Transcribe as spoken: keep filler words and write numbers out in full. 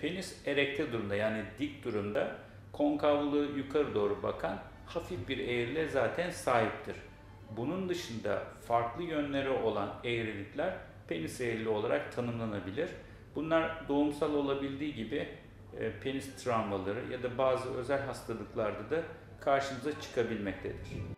Penis erekte durumda, yani dik durumda, konkavlığı yukarı doğru bakan hafif bir eğriliğe zaten sahiptir. Bunun dışında farklı yönleri olan eğrilikler penis eğriliği olarak tanımlanabilir. Bunlar doğumsal olabildiği gibi e, penis travmaları ya da bazı özel hastalıklarda da karşımıza çıkabilmektedir.